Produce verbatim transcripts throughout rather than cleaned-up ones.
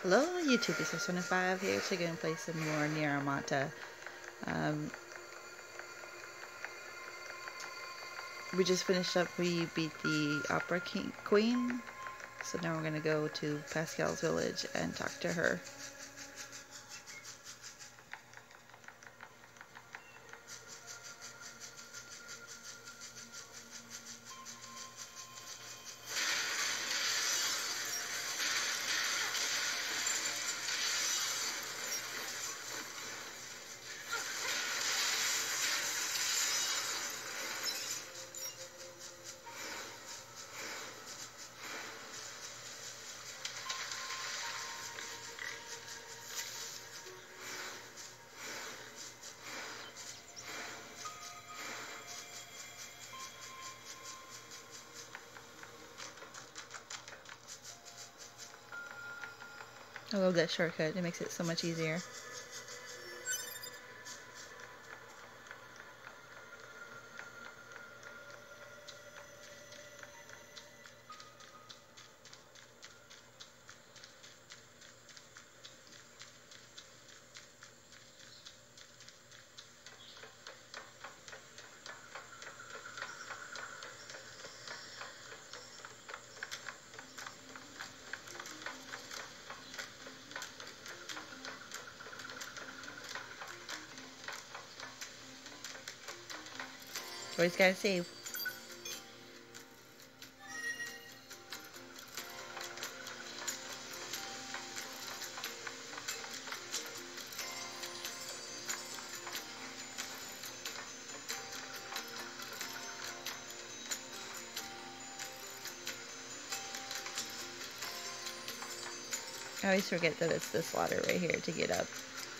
Hello YouTube, it's six twenty-five here to go and play some more Nier Automata. Um, we just finished up, we beat the Opera King Queen, so now we're going to go to Pascal's village and talk to her. I love that shortcut, it makes it so much easier. Always gotta save. I always forget that it's this ladder right here to get up.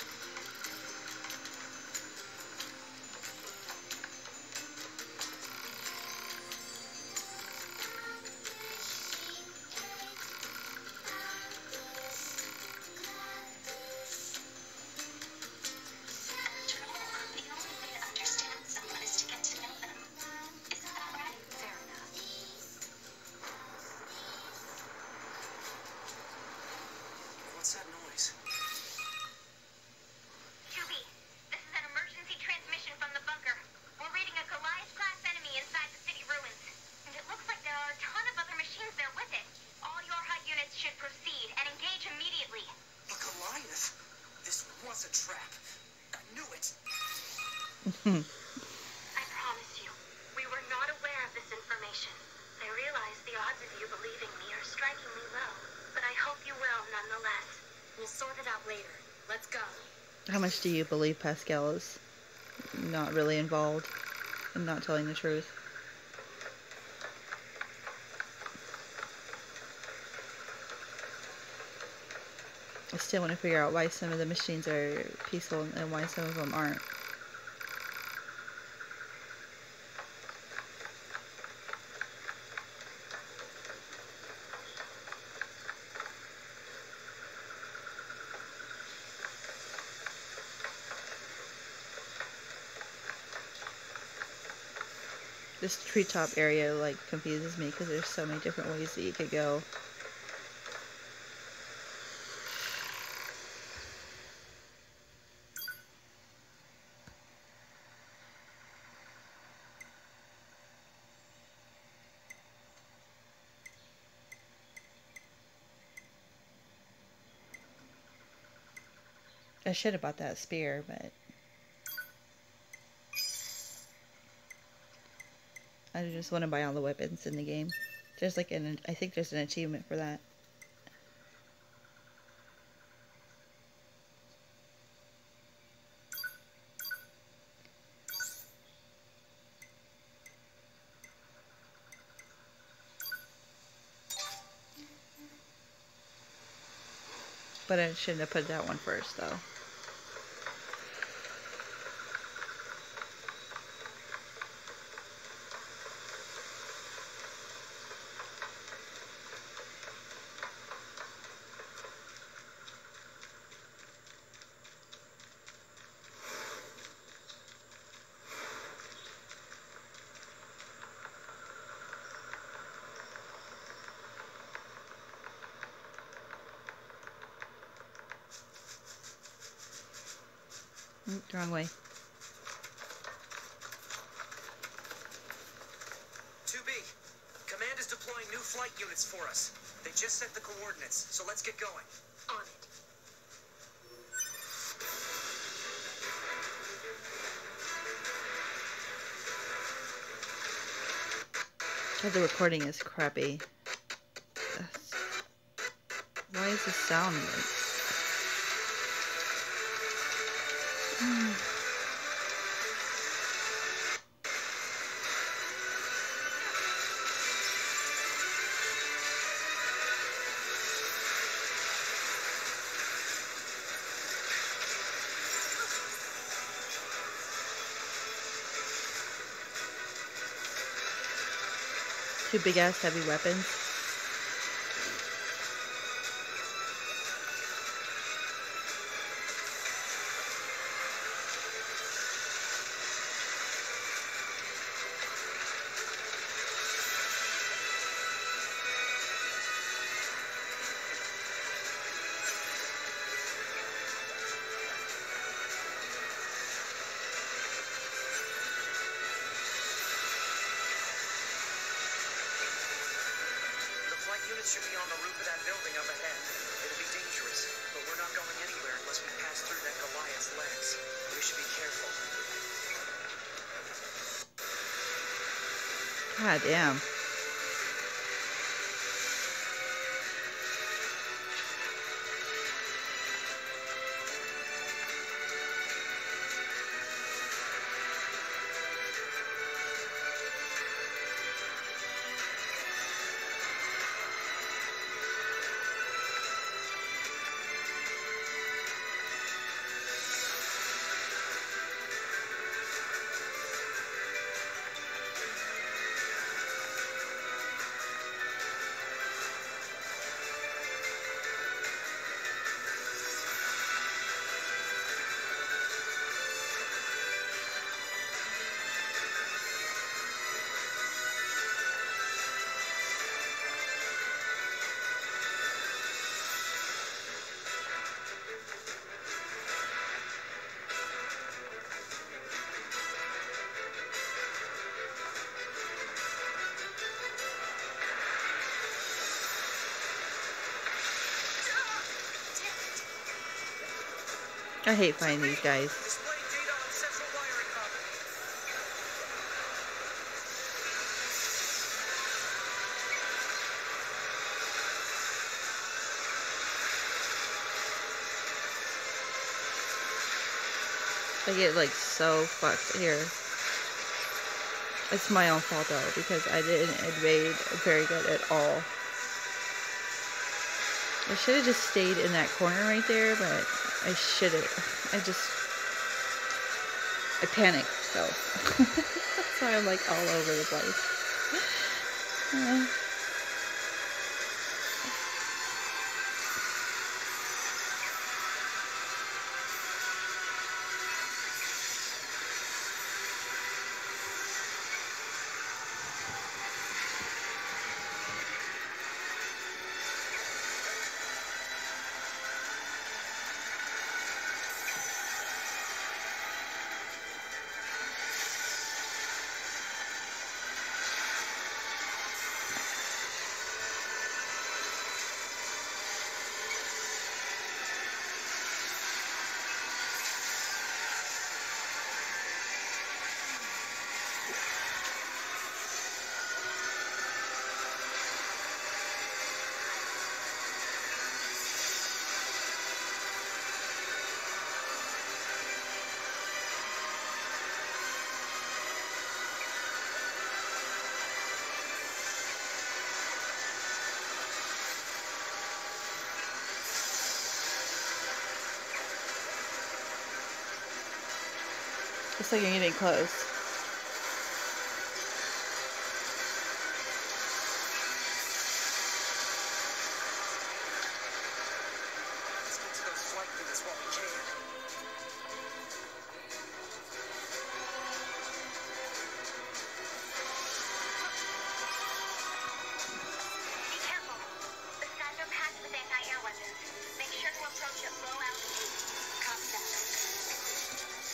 What's that noise? two B, this is an emergency transmission from the bunker. We're reading a Goliath-class enemy inside the city ruins. And it looks like there are a ton of other machines there with it. All your H U D units should proceed and engage immediately. A Goliath? This was a trap. I knew it. I promise you, we were not aware of this information. I realize the odds of you believing me are strikingly low, but I hope you will nonetheless. We'll sort it out later. Let's go. How much do you believe Pascal is not really involved and not telling the truth? I still want to figure out why some of the machines are peaceful and why some of them aren't. This treetop area like confuses me because there's so many different ways that you could go. I should have bought that spear, but I just want to buy all the weapons in the game. There's like an, I think there's an achievement for that. But I shouldn't have put that one first, though. Mm, wrong way. two B, Command is deploying new flight units for us. They just set the coordinates, so let's get going. On it. God, the recording is crappy. That's... Why is this sound like... Hmm. Two big ass heavy weapons. Units should be on the roof of that building up ahead. It'll be dangerous, but we're not going anywhere unless we pass through that Goliath's legs. We should be careful. God damn. I hate finding these guys. Displaying data on central wiring hub. I get like so fucked here. It's my own fault though, because I didn't invade very good at all. I should have just stayed in that corner right there, but I should have. I just... I panicked, so. That's why I'm like all over the place. Uh. Looks like you're getting close. Let's get to those flight units while we can. Be careful. The skies are packed with anti-air weapons. Make sure to approach at low altitude. Copy that.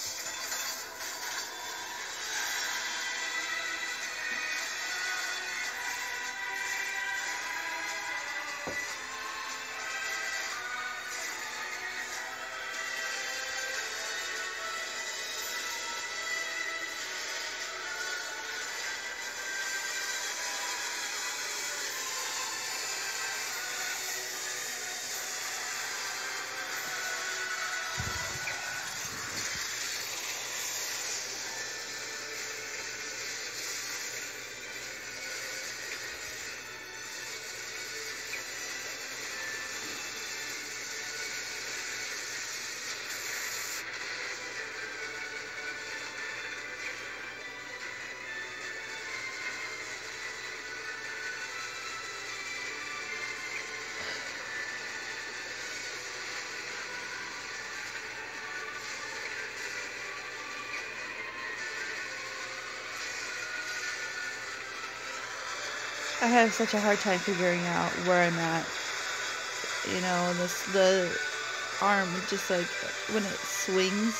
I have such a hard time figuring out where I'm at. You know, this the arm just like when it swings,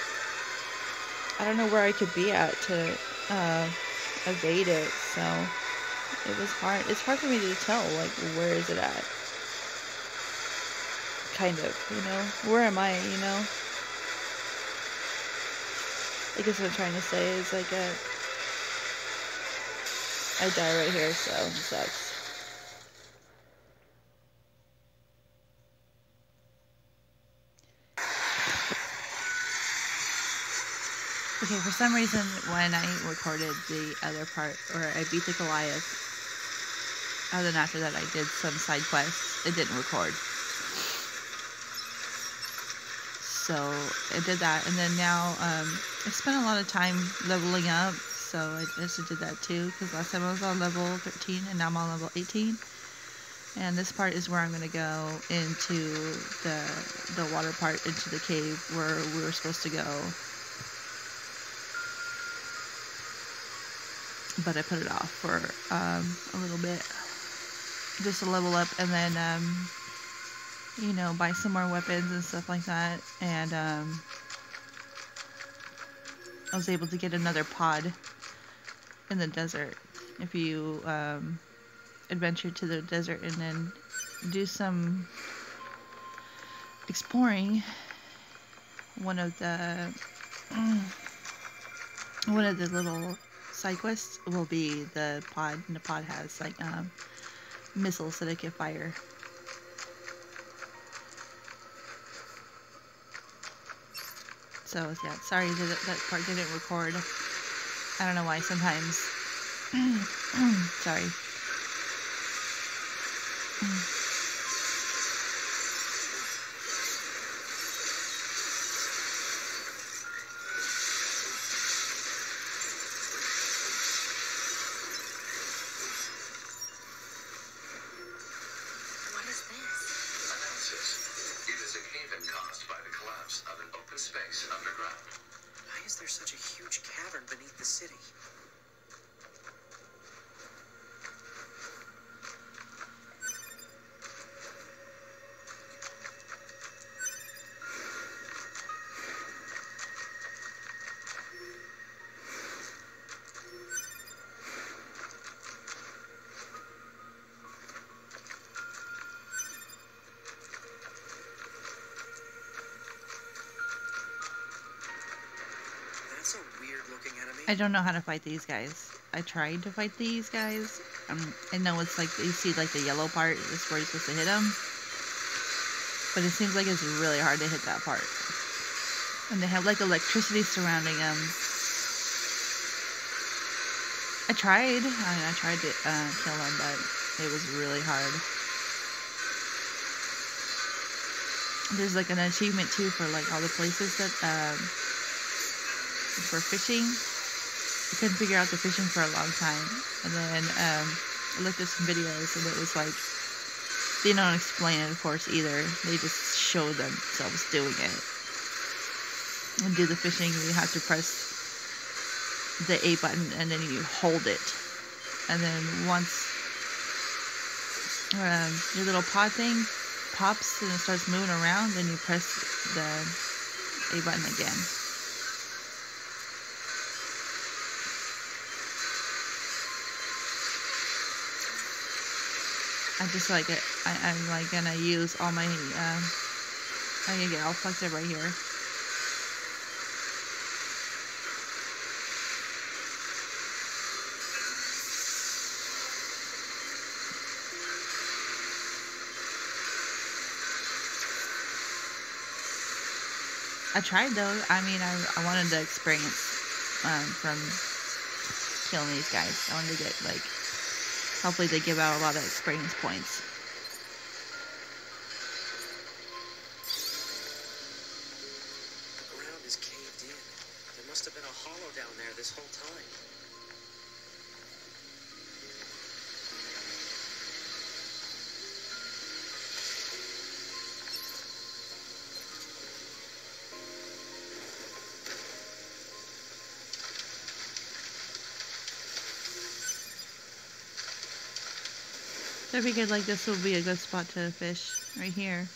I don't know where I could be at to uh, evade it. So it was hard. It's hard for me to tell like where is it at. Kind of, you know, where am I? You know, I guess what I'm trying to say is like a. I die right here, so it sucks. Okay, for some reason, when I recorded the other part, or I beat the Goliath, and then after that I did some side quests, it didn't record. So, I did that, and then now, um, I spent a lot of time leveling up, so I just did that too, because last time I was on level thirteen, and now I'm on level eighteen. And this part is where I'm going to go into the, the water part, into the cave where we were supposed to go. But I put it off for um, a little bit, just to level up, and then, um, you know, buy some more weapons and stuff like that. And um, I was able to get another pod in the desert. If you um, adventure to the desert and then do some exploring, one of the one of the little side quests will be the pod, and the pod has like um, missiles that it can fire. So yeah, sorry that that part didn't record. I don't know why sometimes. Sorry. There's such a huge cavern beneath the city. That's a weird looking enemy. I don't know how to fight these guys. I tried to fight these guys. Um, I know it's like, you see like the yellow part is where you're supposed to hit them. But it seems like it's really hard to hit that part. And they have like electricity surrounding them. I tried. I mean, I tried to uh, kill them, but it was really hard. There's like an achievement too for like all the places that, um, for fishing. I couldn't figure out the fishing for a long time. And then um, I looked at some videos and it was like, they don't explain it of course either. They just show themselves doing it. And do the fishing, you have to press the A button and then you hold it. And then once um, your little pod thing pops and it starts moving around, then you press the A button again. I just like it. I, I'm like gonna use all my, um, I'm gonna get all fucked up right here. I tried though. I mean, I, I wanted the experience um, from killing these guys. I wanted to get like, hopefully they give out a lot of experience points. The ground is caved in. There must have been a hollow down there this whole time. So I figured like this would be a good spot to fish right here.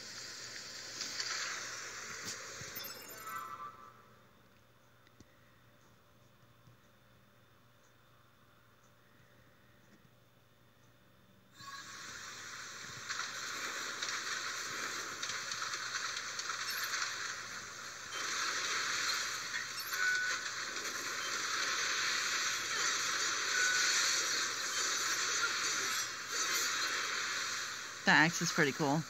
That axe is pretty cool.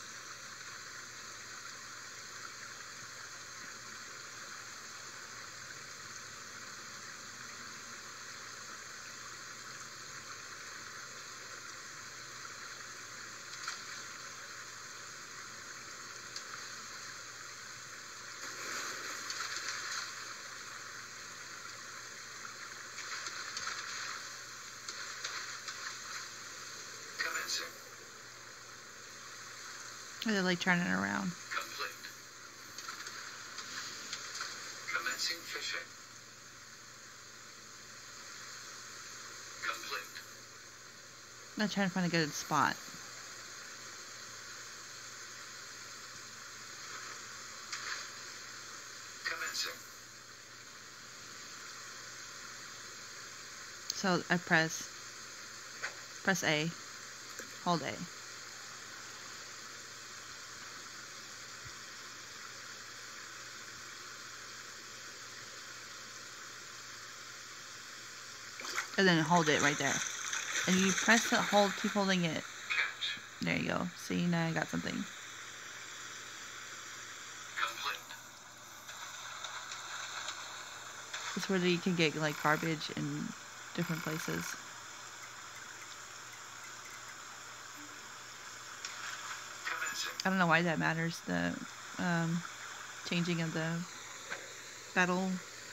Commencing. Or they like turning around. Complete. Commencing fishing. Complete. I'm trying to find a good spot. Commencing. So I press press A, hold A. And then hold it right there. And you press it, hold, keep holding it. Catch. There you go. See, now I got something. Complete. It's where you can get like garbage in different places. Commencing. I don't know why that matters. The um, changing of the battle.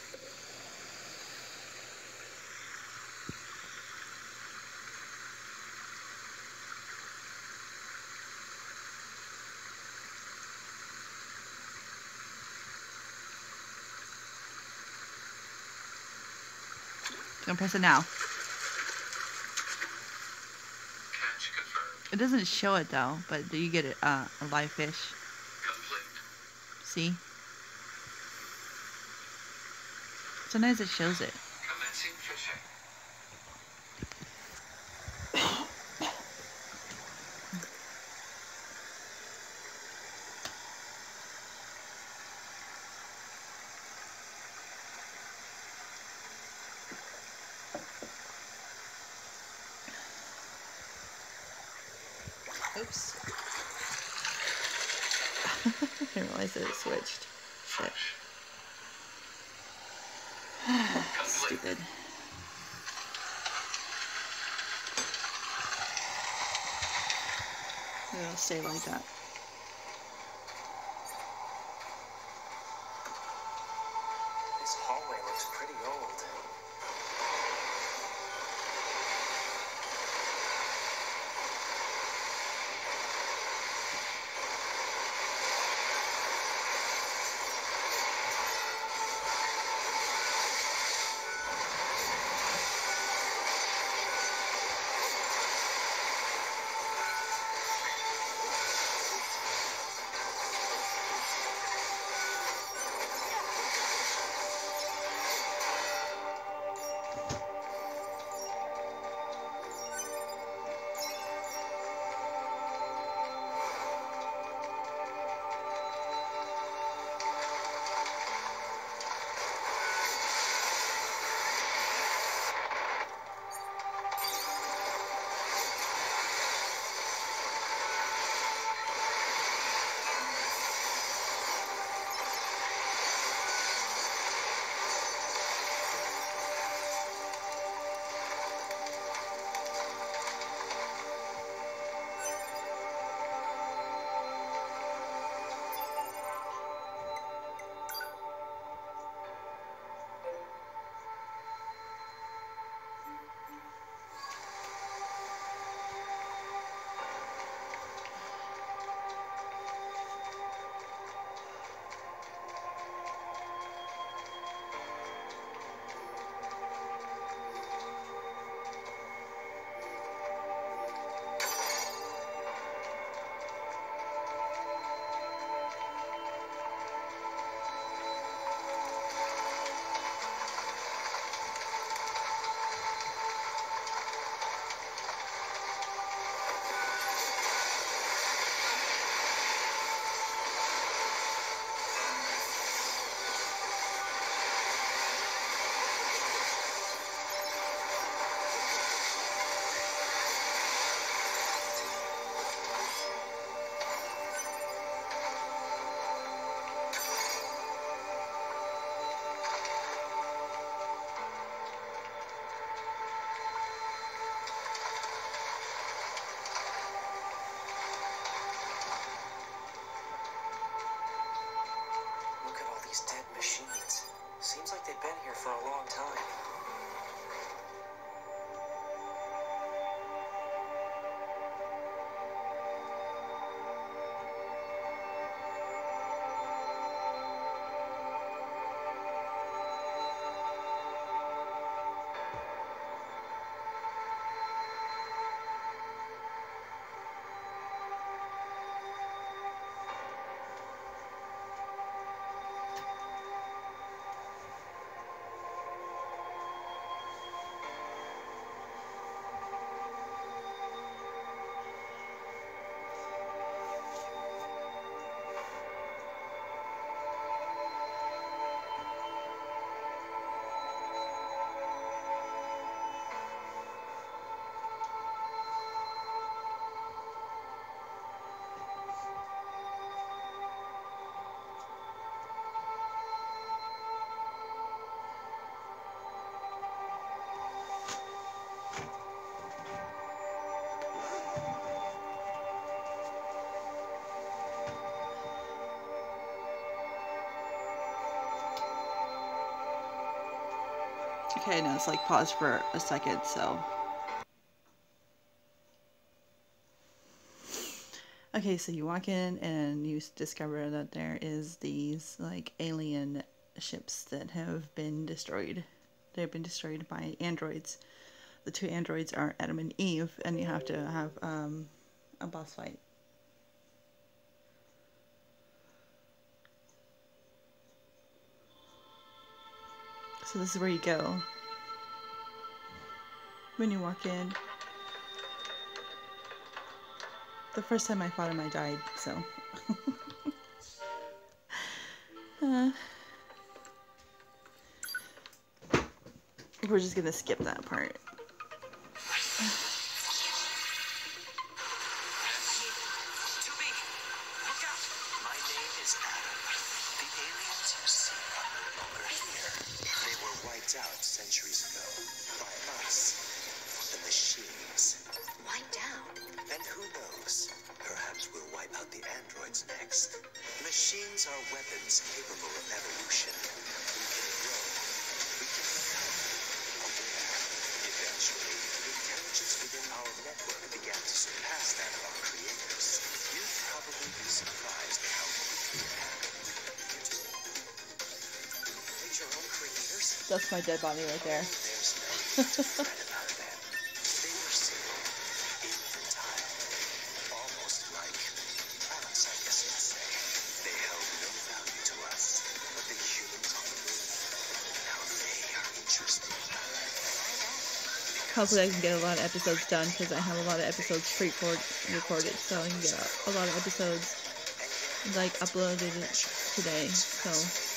Gonna press it now. Catch confirmed. It doesn't show it though, but do you get it, uh, a live fish? Complete. See? Sometimes it shows it. Commencing fishing. Oops. I didn't realize that it switched. Shit. Stupid. It'll stay like that. This hallway looks pretty old. Okay, now it's like pause for a second, so. Okay, so you walk in and you discover that there is these like alien ships that have been destroyed. They've been destroyed by androids. The two androids are Adam and Eve, and you have to have um, a boss fight. So this is where you go when you walk in. The first time I fought him, I died, so. uh, we're just gonna skip that part. Out centuries ago by us, the machines. Wiped out? And who knows? Perhaps we'll wipe out the androids next. Machines are weapons capable of evolution. We can grow. We can become aware. Eventually, the intelligence within our network began to surpass that of our creators. You'd probably be surprised at how quickly it happened. Your own creators? That's my dead body right there. There's no need to fret about them. They were simple, infantile, almost like plants, I guess you'd say. They held no value to us, but the humans on the moon, now they are interesting. Hopefully I can get a lot of episodes done, because I have a lot of episodes pre-recorded, so I can get a lot of episodes like uploaded today, so.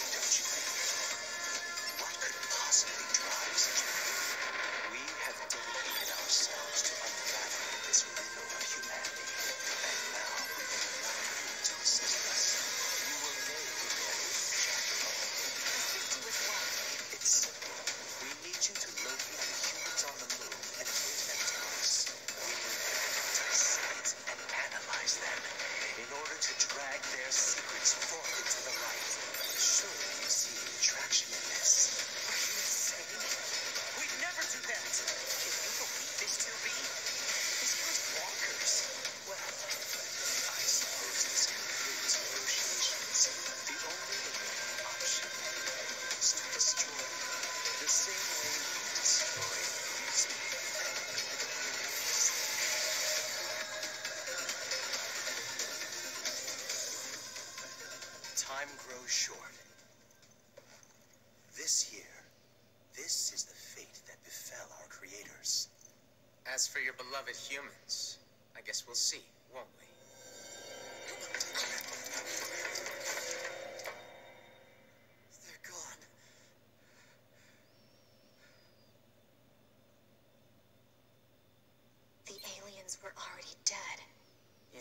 Time grows short. This year, this is the fate that befell our creators. As for your beloved humans, I guess we'll see, won't we? They're gone. The aliens were already dead. Yeah.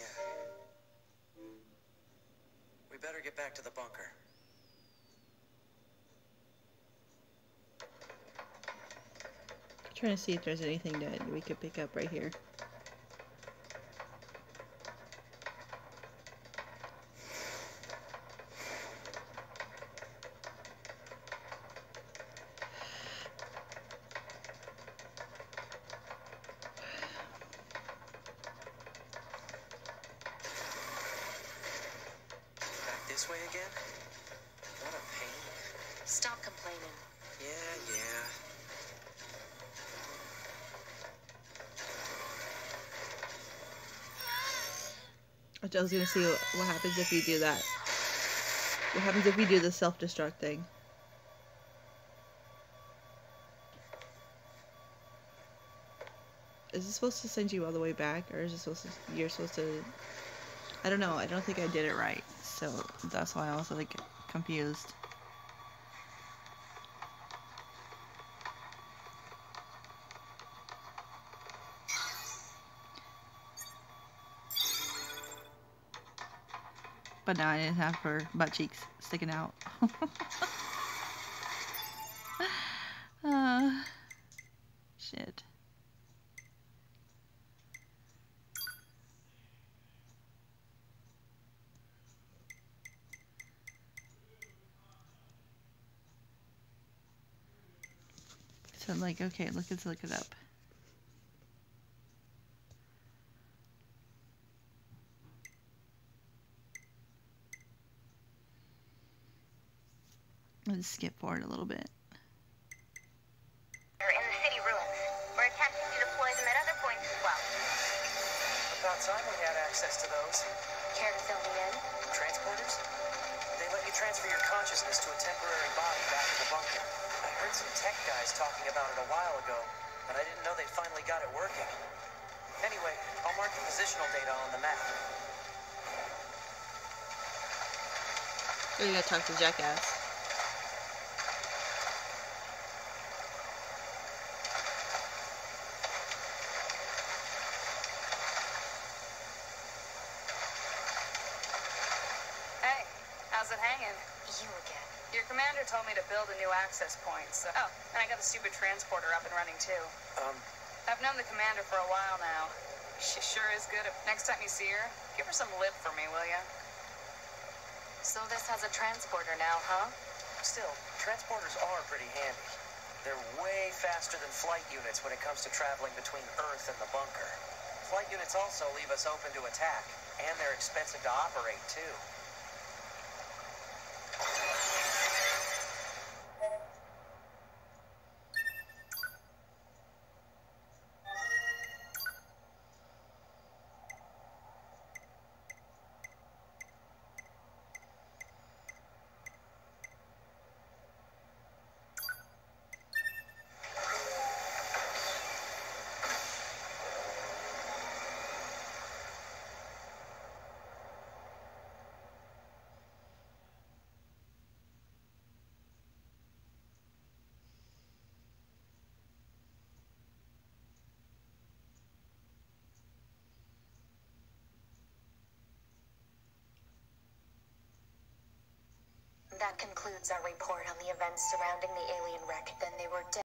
We better get back to the bunker. Trying to see if there's anything that we could pick up right here. Back this way again? What a pain. Stop complaining. Yeah, yeah. I was gonna see what, what happens if you do that. What happens if you do the self-destruct thing? Is it supposed to send you all the way back, or is it supposed to? You're supposed to. I don't know. I don't think I did it right, so that's why I was like confused. But now I didn't have her butt cheeks sticking out. uh, shit. So I'm like, okay, look, let's look it up. Let's skip forward a little bit. They're in the city ruins. We're attempting to deploy them at other points as well. About time we had access to those. Care to fill me in? Transporters? They let you transfer your consciousness to a temporary body back in the bunker. I heard some tech guys talking about it a while ago, but I didn't know they finally got it working. Anyway, I'll mark the positional data on the map. We're gonna talk to Jackass. Hey, how's it hanging? You again. Your commander told me to build a new access point, so... Oh, and I got the stupid transporter up and running, too. Um, I've known the commander for a while now. She sure is good at... Next time you see her, give her some lip for me, will ya? So this has a transporter now, huh? still, transporters are pretty handy. They're way faster than flight units when it comes to traveling between Earth and the bunker. Flight units also leave us open to attack, and they're expensive to operate, too. That concludes our report on the events surrounding the alien wreck. Then they were dead.